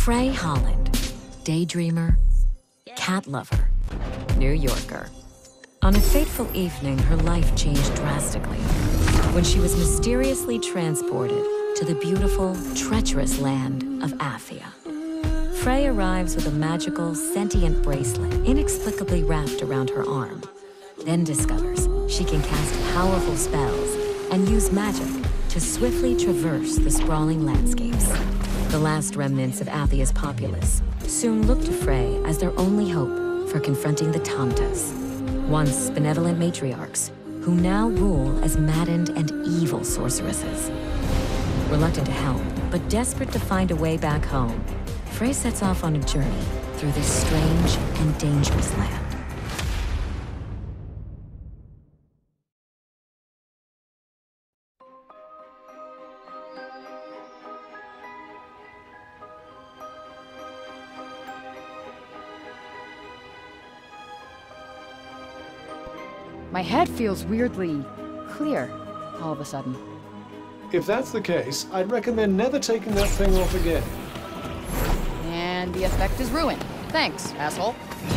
Frey Holland, daydreamer, cat lover, New Yorker. On a fateful evening, her life changed drastically when she was mysteriously transported to the beautiful, treacherous land of Athia. Frey arrives with a magical, sentient bracelet inexplicably wrapped around her arm, then discovers she can cast powerful spells and use magic to swiftly traverse the sprawling landscapes. The last remnants of Athia's populace soon look to Frey as their only hope for confronting the Tantas, once benevolent matriarchs who now rule as maddened and evil sorceresses. Reluctant to help, but desperate to find a way back home, Frey sets off on a journey through this strange and dangerous land. My head feels weirdly clear all of a sudden. If that's the case, I'd recommend never taking that thing off again. And the effect is ruined. Thanks, asshole.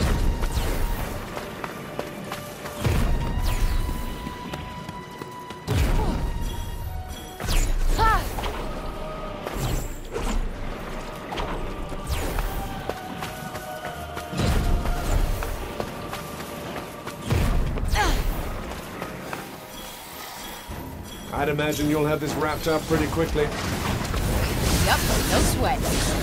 I'd imagine you'll have this wrapped up pretty quickly. Yep, no sweat.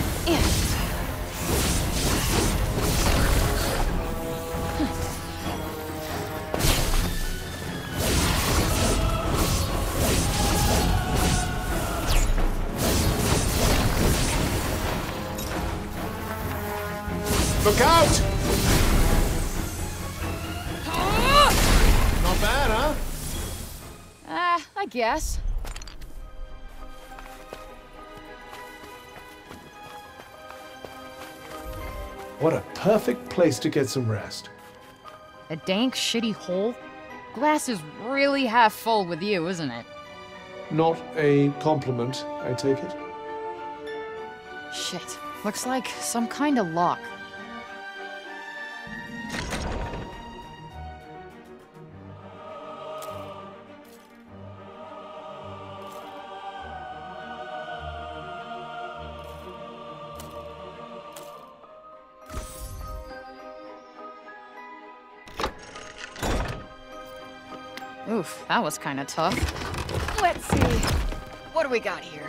Look out! Not bad, huh? I guess. What a perfect place to get some rest. A dank, shitty hole? Glass is really half full with you, isn't it? Not a compliment, I take it. Shit. Looks like some kind of lock. Oof, that was kind of tough. Let's see. What do we got here?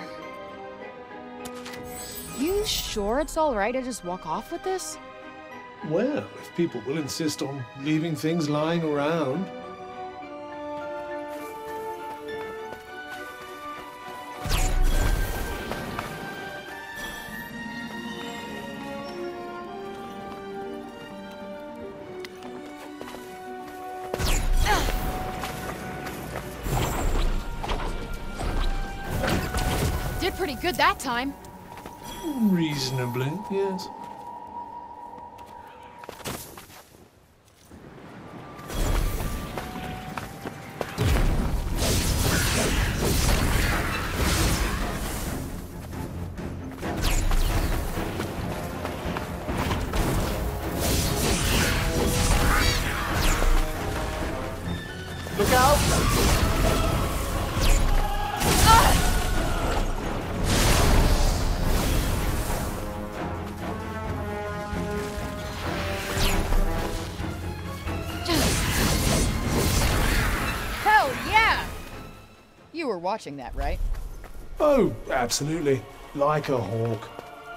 You sure it's all right to just walk off with this? Well, if people will insist on leaving things lying around. Did pretty good that time. Reasonably, yes. Look out! You were watching that, right? Oh, absolutely. Like a hawk.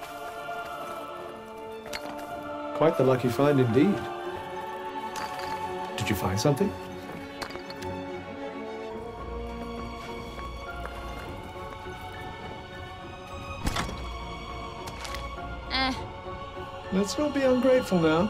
Quite the lucky find indeed. Did you find something? Let's not be ungrateful now.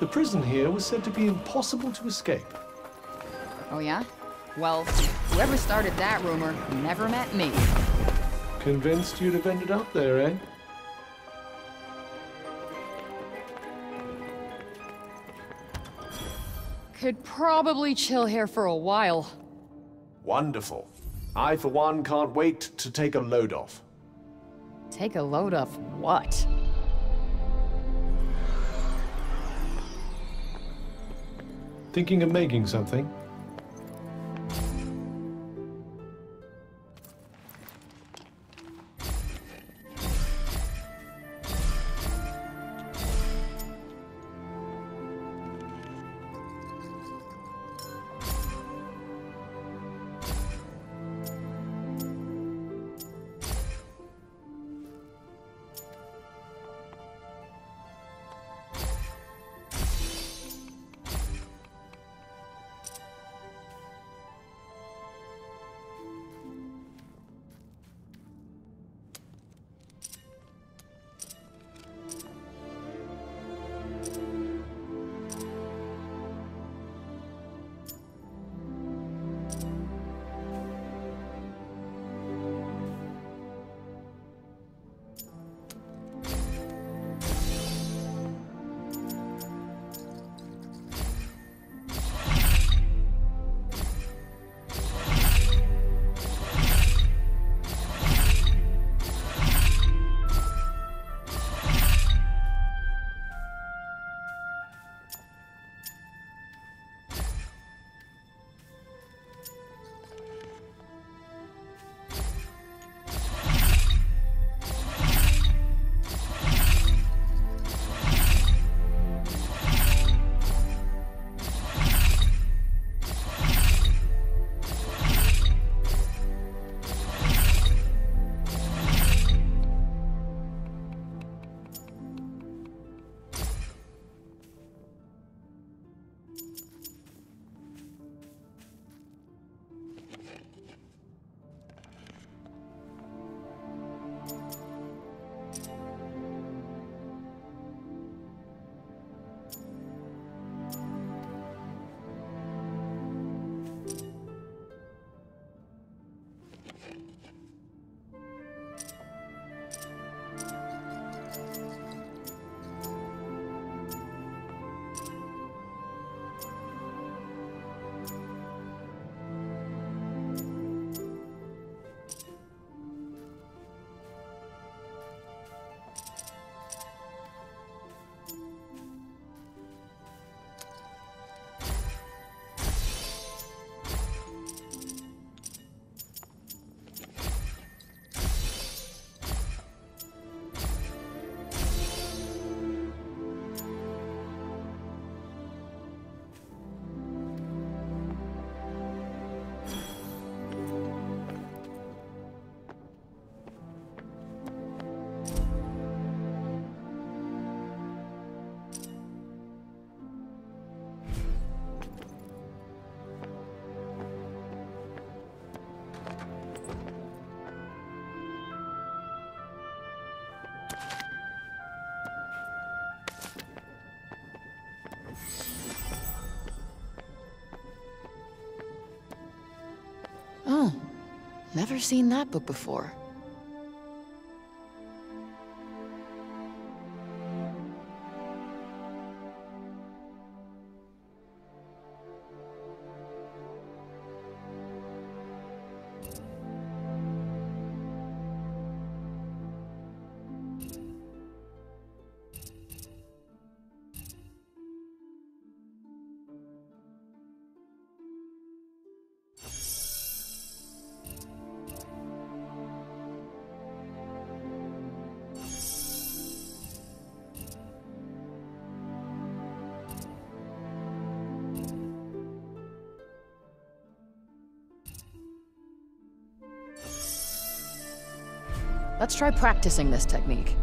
The prison here was said to be impossible to escape. Oh yeah? Well, whoever started that rumor never met me. Convinced you'd have ended up there, eh? Could probably chill here for a while. Wonderful. I, for one, can't wait to take a load off. Take a load of what? Thinking of making something? Oh, never seen that book before. Let's try practicing this technique.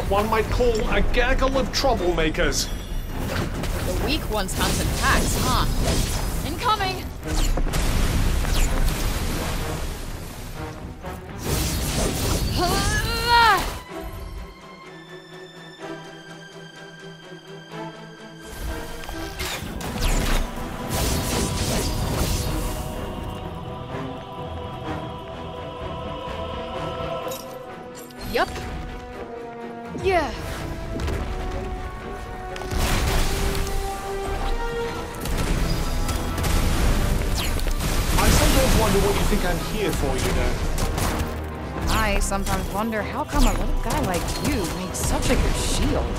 what one might call a gaggle of troublemakers. The weak ones hunt in packs, huh? Incoming! Yup. Yeah. I sometimes wonder what you think I'm here for, you know. I sometimes wonder how come a little guy like you makes such a good shield.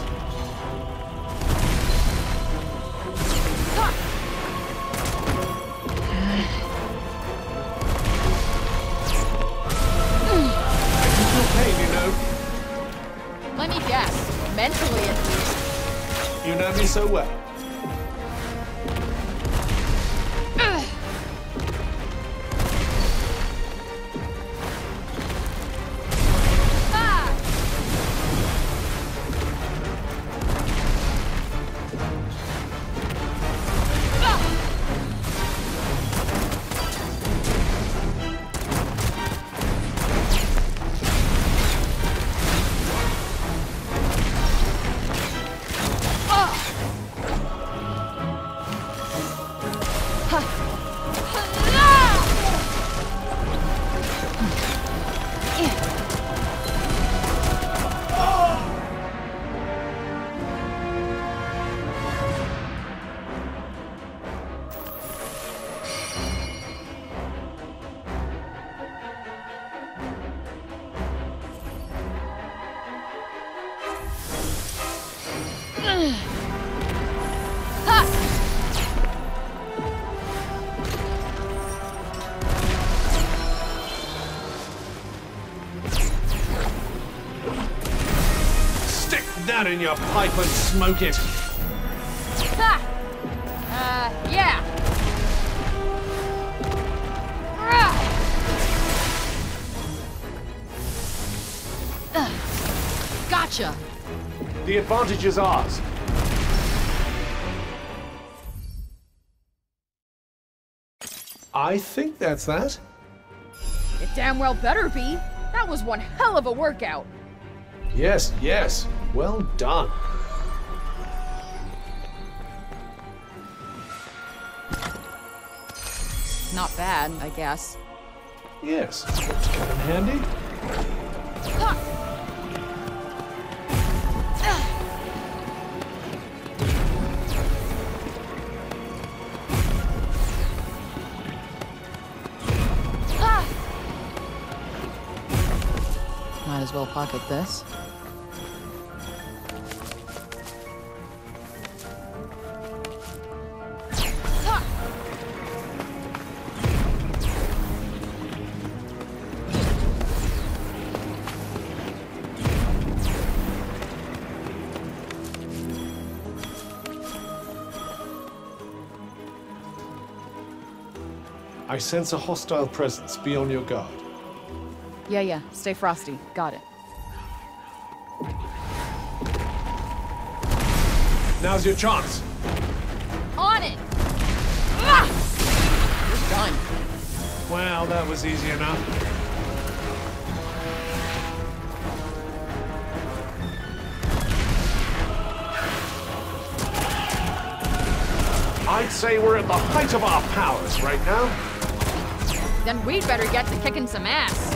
Let me guess. Mentally, at least. You know me so well. That in your pipe and smoke it. Ha! Yeah. Gotcha. The advantage is ours. I think that's that. It damn well better be. That was one hell of a workout. Yes, yes. Well done. Not bad, I guess. Yes, it's come in handy. Ha! Might as well pocket this. I sense a hostile presence. Be on your guard. Yeah. Stay frosty. Got it. Now's your chance. On it! You're done. Well, that was easy enough. I'd say we're at the height of our powers right now. Then we'd better get to kicking some ass.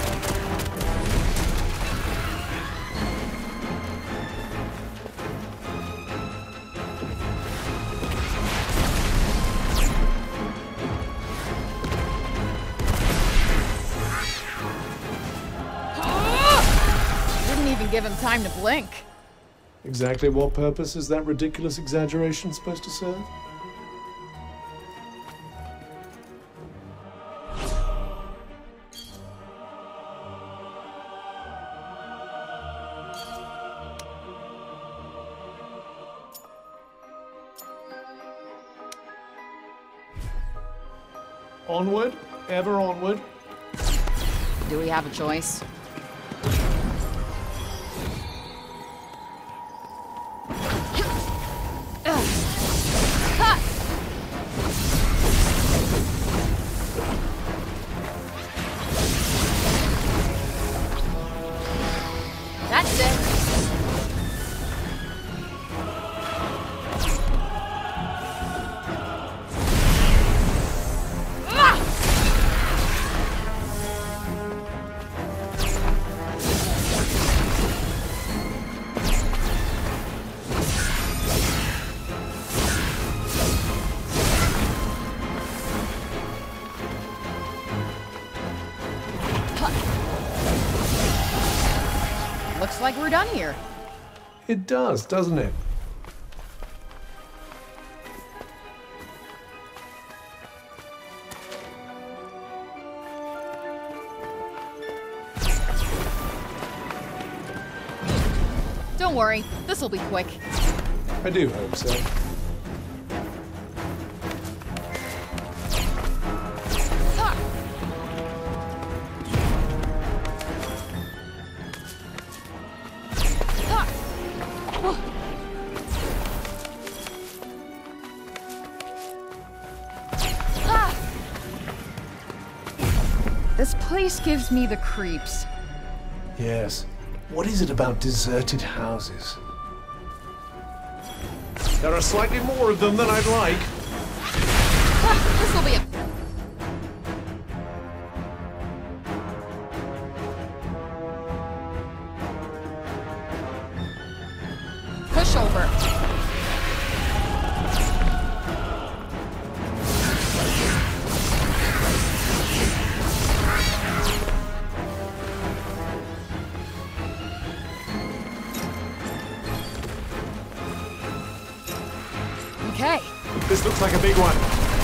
Didn't even give him time to blink. Exactly what purpose is that ridiculous exaggeration supposed to serve? Onward, ever onward. Do we have a choice? Looks like we're done here. It does, doesn't it? Don't worry, this'll be quick. I do hope so. Ha! Ha! Oh. Ah! This place gives me the creeps. Yes. What is it about deserted houses? There are slightly more of them than I'd like. Ah, this'll be a... pushover. Okay. This looks like a big one.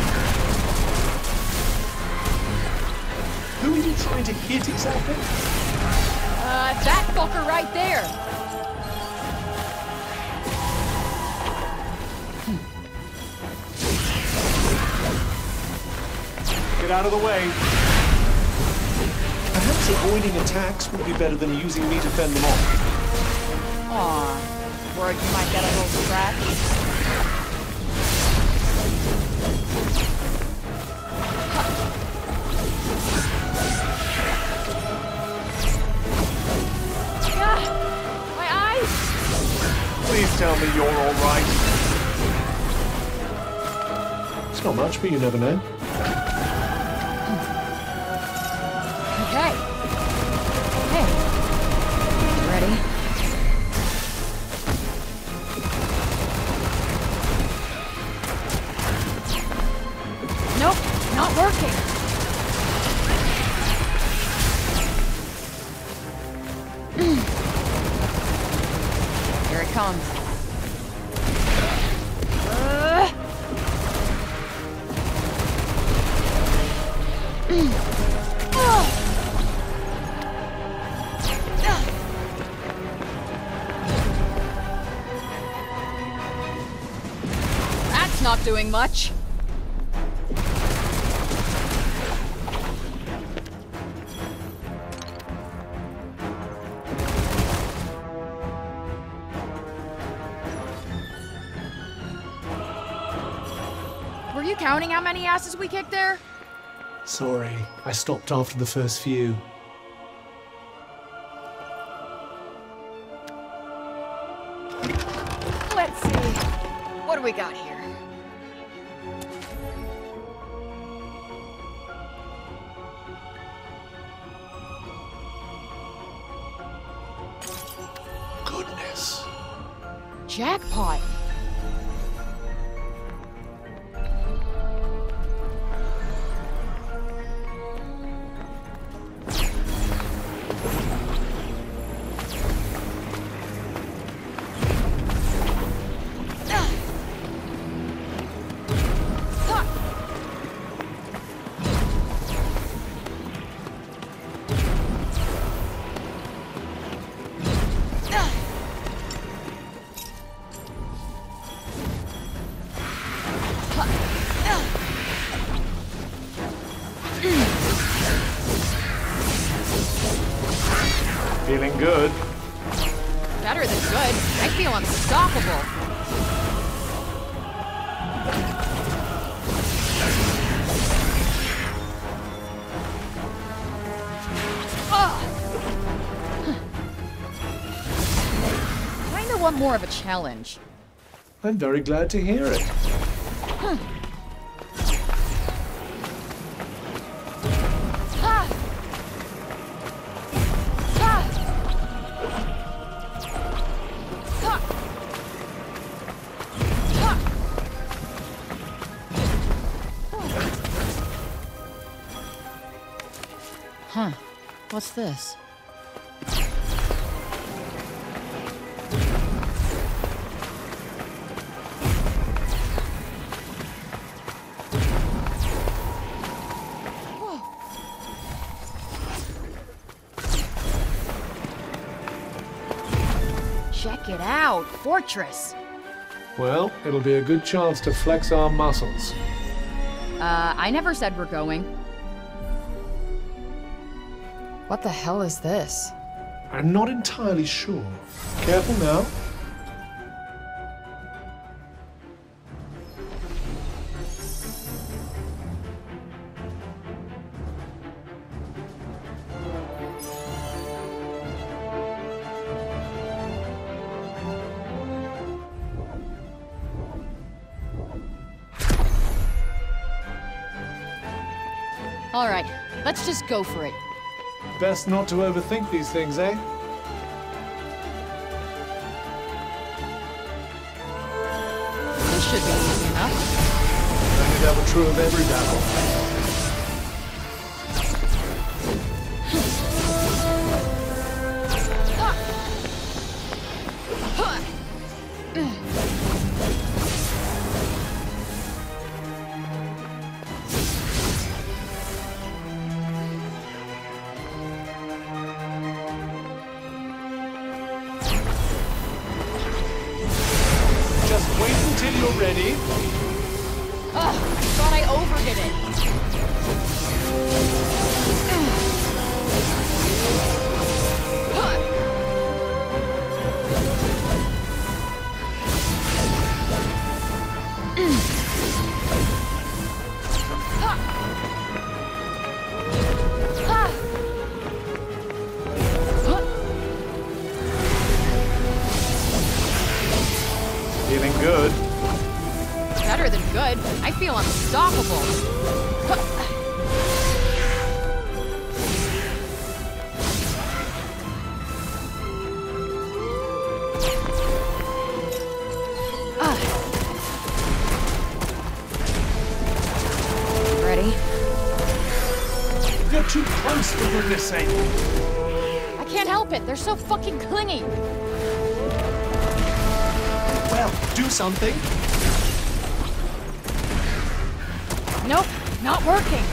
Who are you trying to hit exactly? That fucker right there. Get out of the way. Perhaps avoiding attacks would be better than using me to fend them off. Aw, worried you might get a little scratch. Please tell me you're all right. It's not much, but you never know. Okay. Hey. Ready? Nope, not working. Here it comes. That's not doing much. Were you counting how many asses we kicked there? Sorry, I stopped after the first few. Let's see. What do we got here? Goodness. Jackpot. Feeling good. Better than good. I feel unstoppable. Kinda want more of a challenge. I'm very glad to hear it. Huh. What's this? Check it out. Fortress. Well, it'll be a good chance to flex our muscles. I never said we're going. What the hell is this? I'm not entirely sure. Careful now. All right, let's just go for it. Best not to overthink these things, eh? This should be easy enough. I think that were true of every battle. Just wait until you're ready. Ugh, I thought I overdid it. Feeling good. Better than good. I feel unstoppable. Ready? You're too close, for goodness sake. I can't help it. They're so fucking clingy. Well, do something. Nope, not working.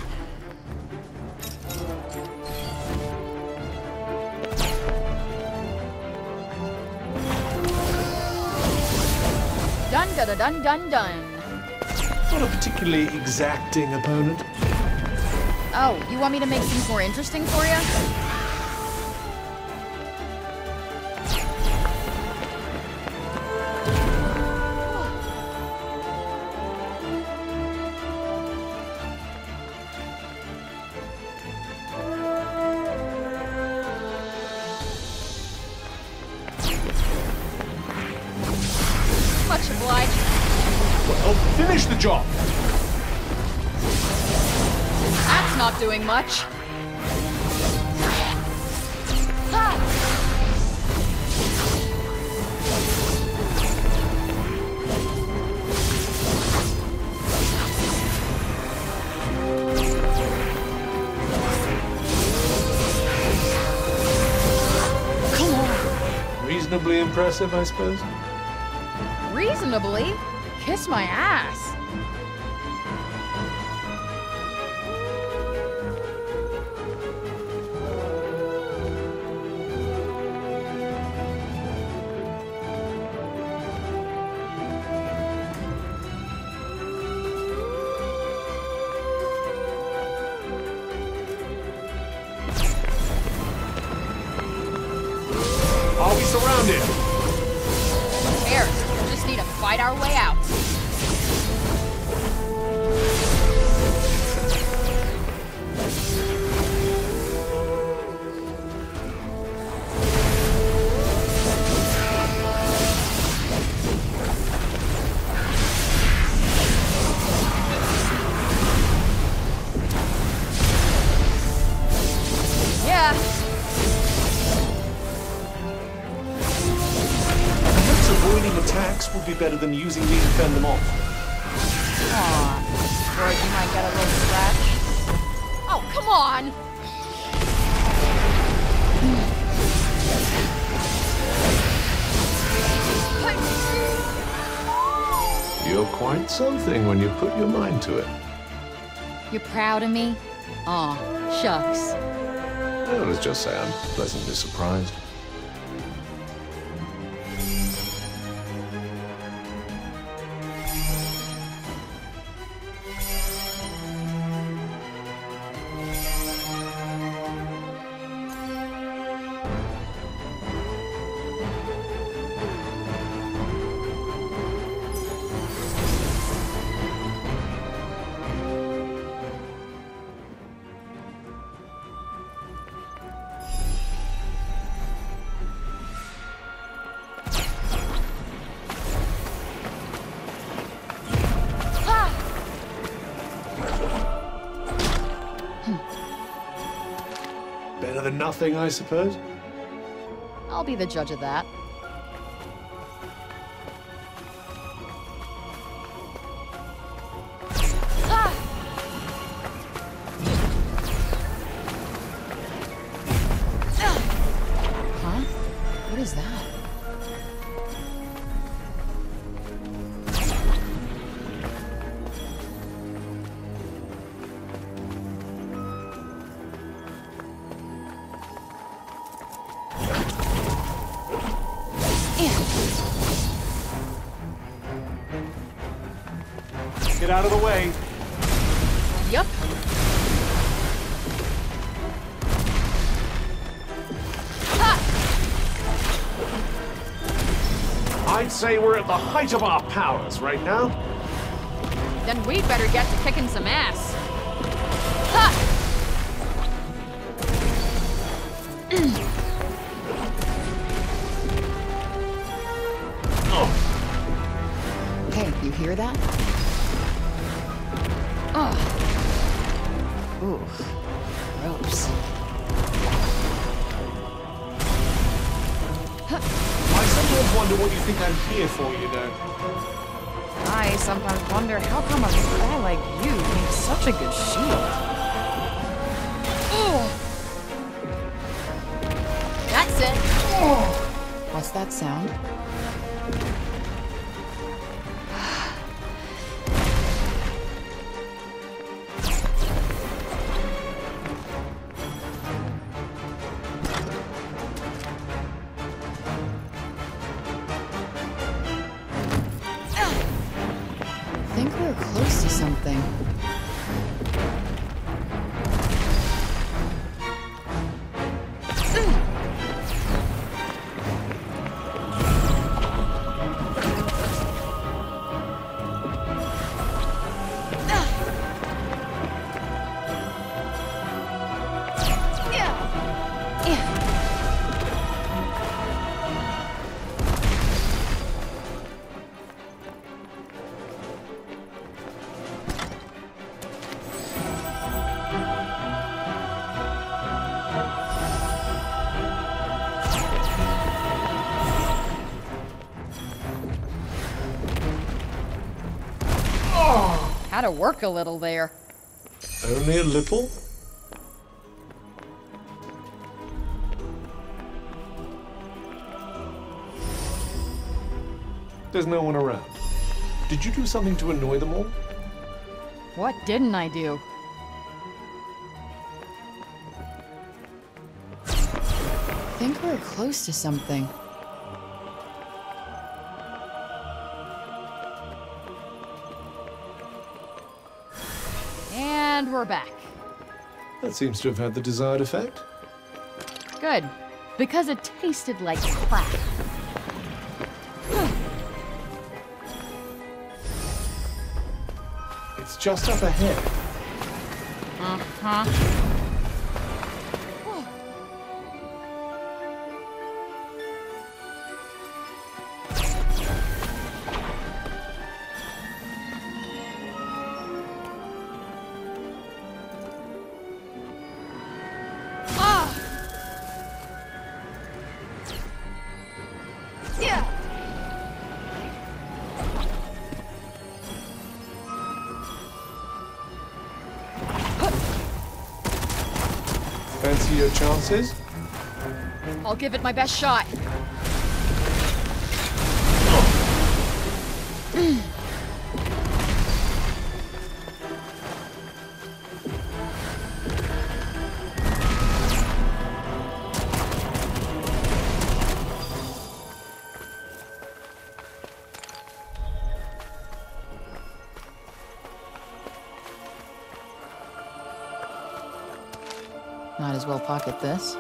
Dun dun dun dun dun dun. Not a particularly exacting opponent. Oh, you want me to make things more interesting for you? Much obliged. Well, finish the job. That's not doing much. Ha! Come on. Reasonably impressive, I suppose. Reasonably? Kiss my ass. Are we surrounded? Cares? We just need to fight our way out. Yeah. Perhaps avoiding attacks would be better than using me to fend them off. Aw. Worried you might get a little scratch? Oh, come on! You're quite something when you put your mind to it. You're proud of me? Aw, shucks. Well, let's just say I'm pleasantly surprised. Better than nothing, I suppose. I'll be the judge of that. Huh? What is that? Get out of the way. Yup. I'd say we're at the height of our powers right now. Then we'd better get to kicking some ass. Ha! Hey, you hear that? Oh. Ooh. Gross. I sometimes wonder what you think I'm here for, you know. I sometimes wonder how come a guy like you makes such a good shield. Ugh. That's it. What's that sound? I think we're close to something. Had to work a little there. Only a little? There's no one around. Did you do something to annoy them all? What didn't I do? I think we're close to something. And we're back. That seems to have had the desired effect. Good. Because it tasted like crap. It's just up ahead. Uh-huh. Fancy your chances? I'll give it my best shot. Might as well pocket this.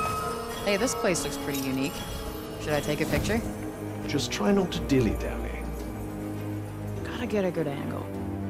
Hey, this place looks pretty unique. Should I take a picture? Just try not to dilly-dally. Gotta get a good angle.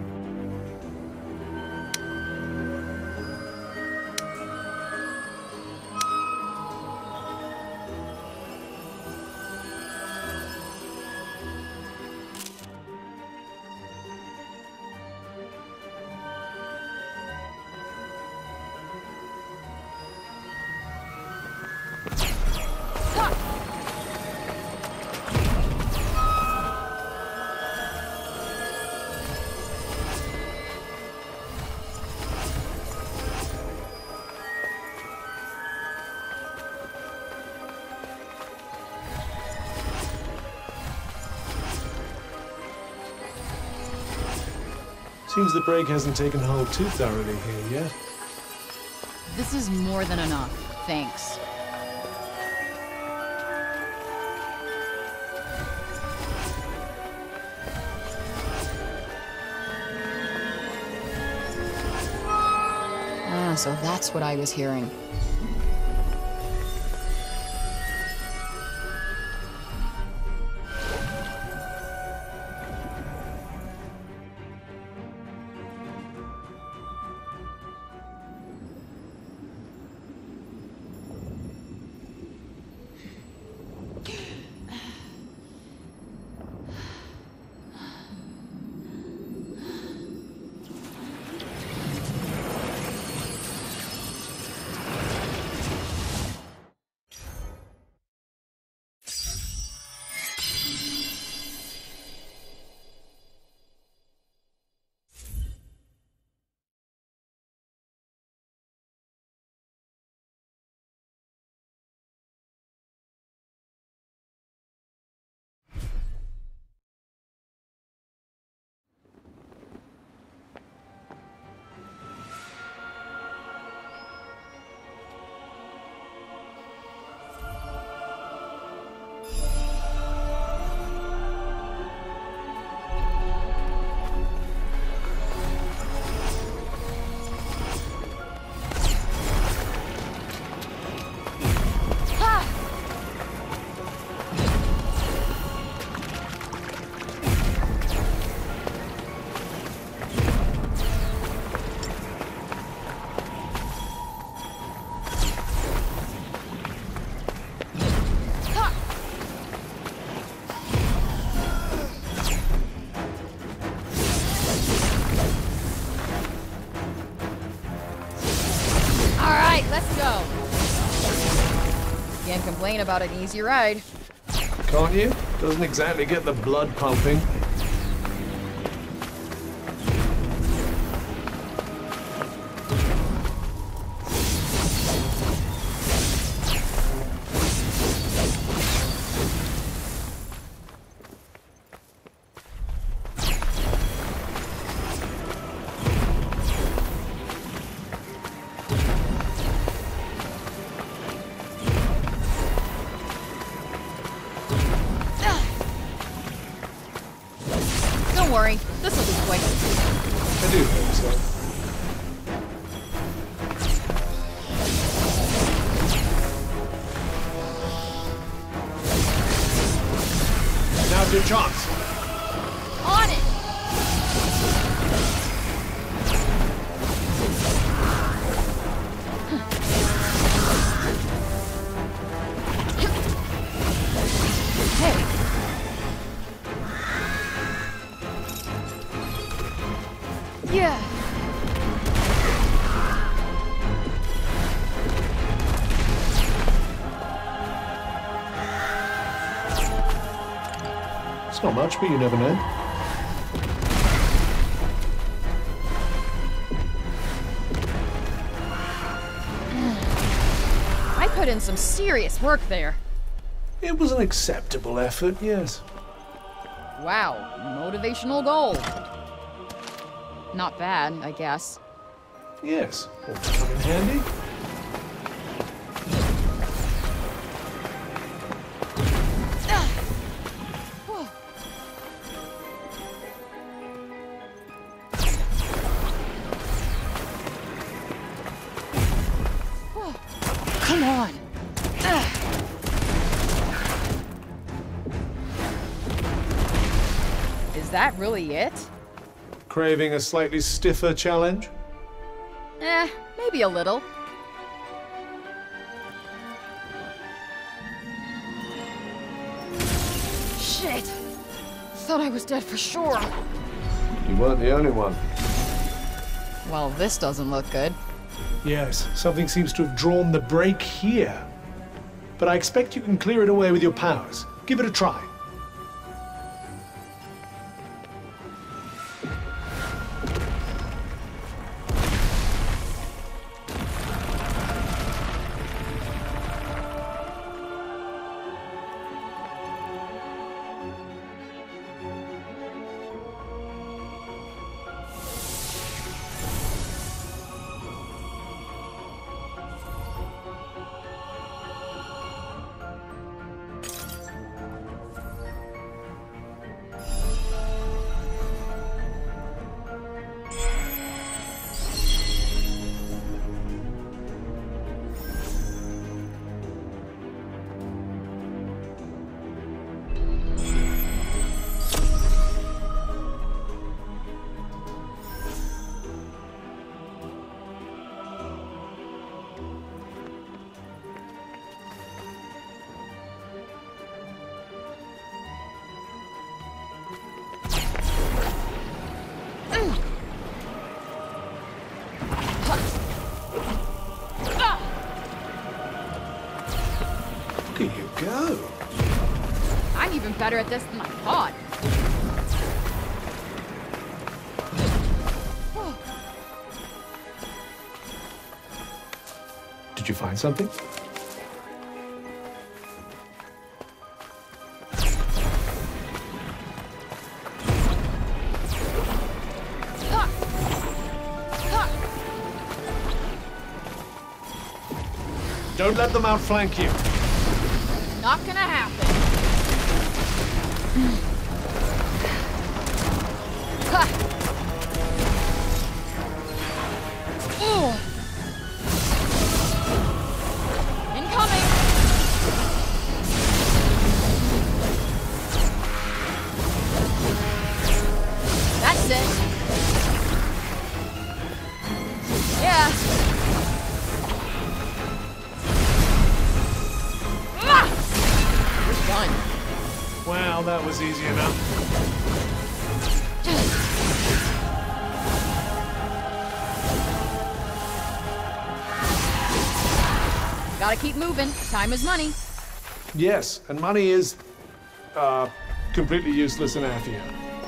Seems the brake hasn't taken hold too thoroughly here yet. This is more than enough. Thanks. Ah, so that's what I was hearing. Let's go. Can't complain about an easy ride. Can't you? Doesn't exactly get the blood pumping. Don't worry, this'll be quick. I do hope so. Now's your chance. On it! Hey! Yeah. It's not much, but you never know. I put in some serious work there. It was an acceptable effort, yes. Wow, motivational gold. Not bad, I guess. Yes. Ought to come in handy. Come on. Is that really it? Craving a slightly stiffer challenge? Maybe a little. Shit! Thought I was dead for sure. You weren't the only one. Well, this doesn't look good. Yes, something seems to have drawn the break here. But I expect you can clear it away with your powers. Give it a try. Look at you go. I'm even better at this than I thought. Did you find something? Don't let them outflank you. Not gonna happen. Ha! Ooh. Incoming! That's it. Yeah. Done. Well, that was easy enough. Gotta keep moving. Time is money. Yes, and money is, completely useless in Athia.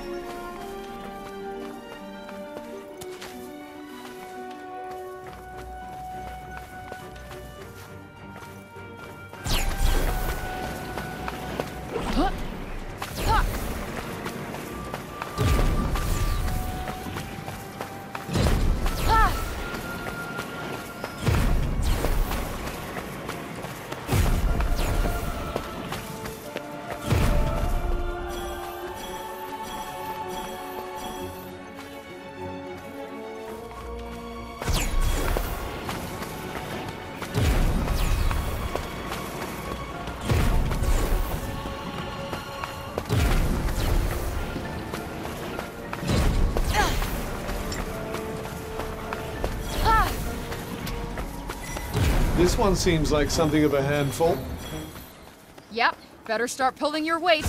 This one seems like something of a handful. Yep. Better start pulling your weight.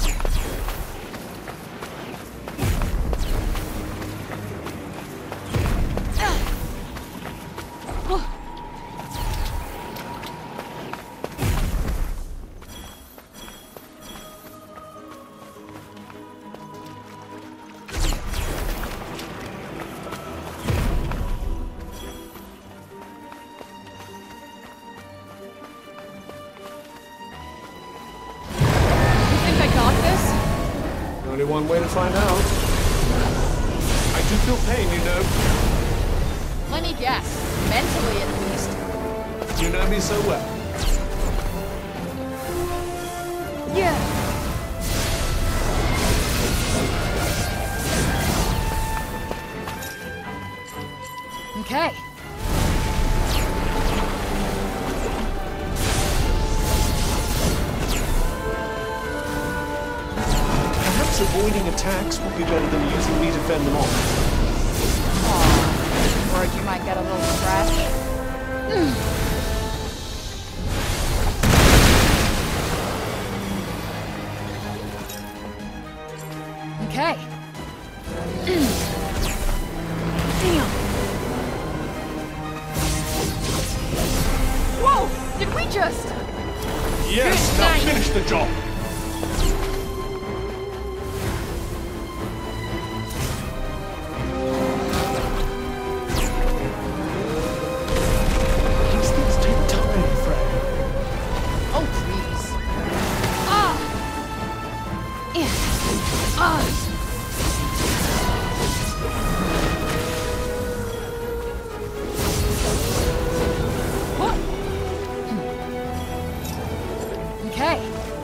Only one way to find out. I do feel pain, you know. Let me guess. Mentally, at least. You know me so well. Yeah. Okay. Perhaps avoiding attacks would be better than using me to fend them off. Aw, worried you might get a little scratch. Okay. Damn. Whoa! Did we just... Yes, Good now night. finish the job. These things take time, Fred. Oh, please. Ah! Yeah. Ah! What? Okay.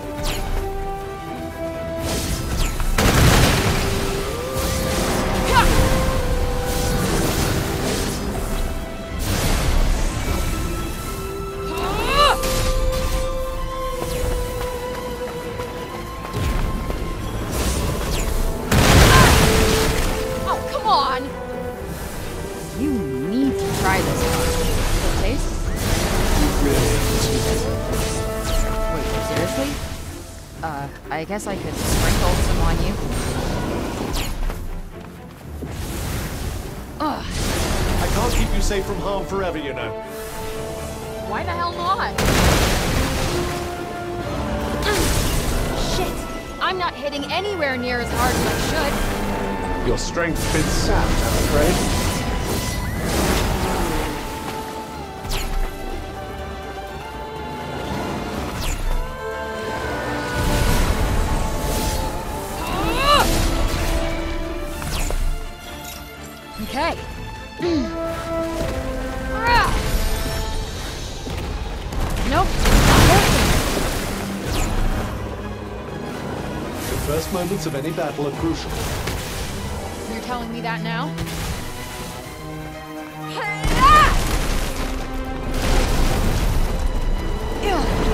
Yeah. Ah! Oh, come on! You need to try this one. The taste? Wait, seriously? I guess I could sprinkle some on you. Ugh, I can't keep you safe from harm forever, you know. why the hell not? Shit! I'm not hitting anywhere near as hard as I should. Your strength's been sapped, I'm afraid. Okay. Ah! Nope. Not working. The first moments of any battle are crucial. You're telling me that now? Ew.